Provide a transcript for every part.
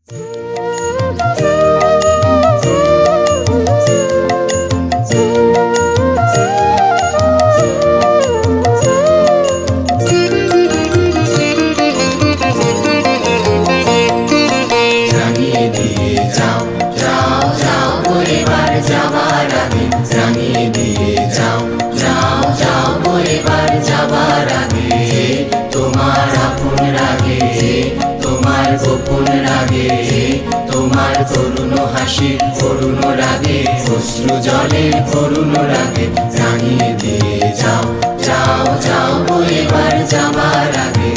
করুণ হাসি করুণ রাগে অশ্রু জলে করুণ রাগে রাঙিয়ে দিয়ে যাও যাও যাও গো এবার যাবার আগে।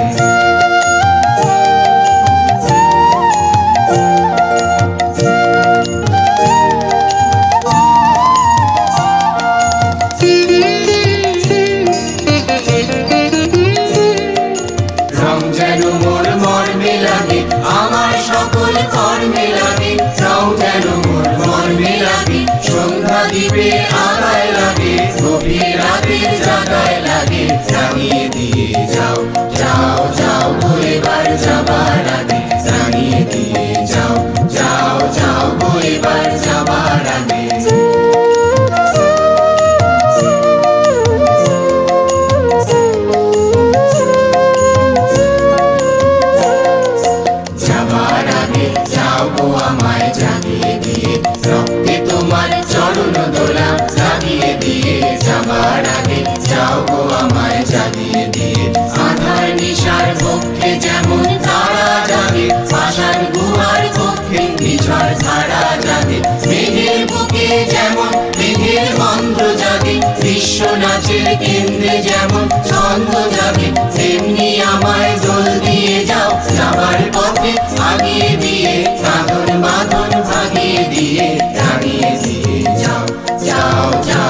রং যেন মোর মর্মে লাগে আমার সকল কর্মে লাগে, রং যেন মোর মর্মে লাগে সন্ধ্যা দিবে আগায় লাগে গভীর রাতে জাগায় লাগে রাঙিয়ে দিয়ে যাও যাও যাও গো এবার যাবার আগে রাঙিয়ে দিয়ে যাও যাও যাও গো এবার যাবার আগে। যাবার আগে যাও গো আমায় জাগিয়ে দিয়ে রক্তে তোমার চরণ দোলা লাগিয়ে দিয়ে, যাবার আগে যাও গো আমায় জাগিয়ে দিয়ে আধার নিশার পক্ষে যেমন তারা জাগে পাষাণ গুহার পক্ষে নিঝড় ধারা জাগে, মেঘের বুকে যেমন মেঘের মন্ত্র জাগে বিশ্ব নাচের কেন্দ্রে যেমন ছন্দ জাগে তেমনি আমায় দোল দিয়ে যাও যাবার পথে আগিয়ে দিয়ে কাঁদন বাঁধন ভাগিয়ে দিয়ে রাঙিয়ে দিয়ে যাও যাও যাও